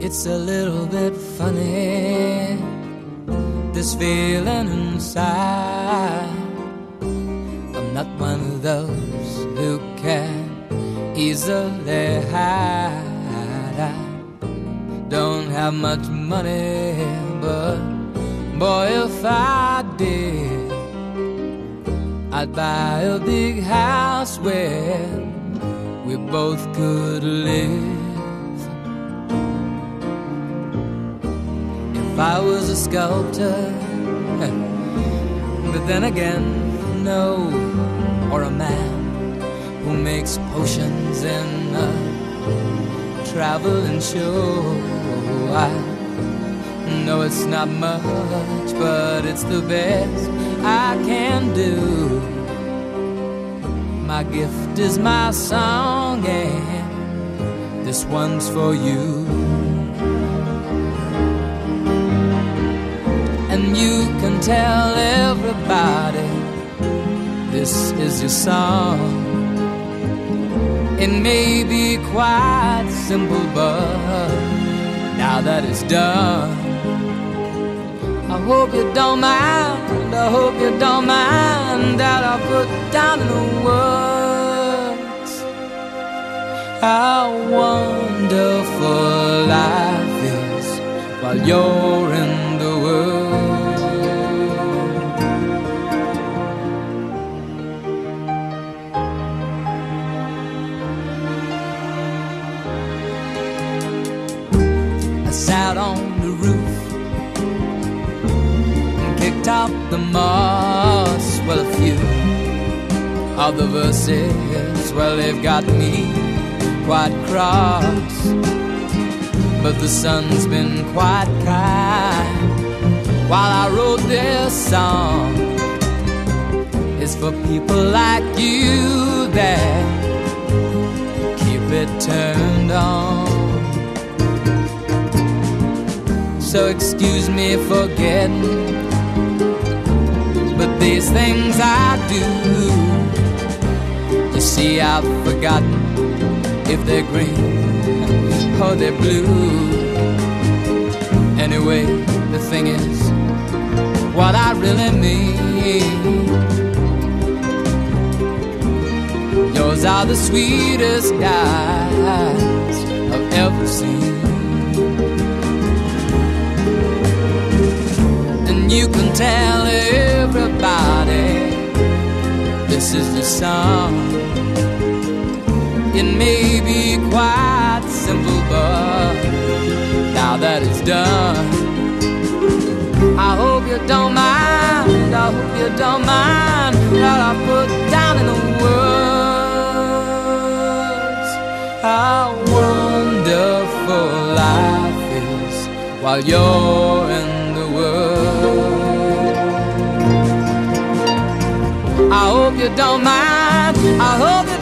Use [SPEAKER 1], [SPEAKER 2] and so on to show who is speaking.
[SPEAKER 1] It's a little bit funny, this feeling inside. I'm not one of those who can easily hide. I don't have much money, but boy, if I did, I'd buy a big house where we both could live. If I was a sculptor, but then again, no, or a man who makes potions in a traveling show. I know it's not much, but it's the best I can do. My gift is my song, and this one's for you. And you can tell everybody this is your song. It may be quite simple, but now that it's done, I hope you don't mind, I hope you don't mind that I put down in the words how wonderful life is while you're in the world. I sat on the roof and kicked out the moss. Well, a few of the verses, well, they've got me quite cross, but the sun's been quite kind while I wrote this song. It's for people like you that keep it turned on. So excuse me for getting, but these things I do, you see, I've forgotten if they're green or they're blue. Anyway, the thing is, what I really mean, yours are the sweetest eyes I've ever seen. And you can tell everybody this is the song. It may be quite simple, but now that it's done, I hope you don't mind, I hope you don't mind that I put down in the words how wonderful life is while you're in the world. I hope you don't mind, I hope you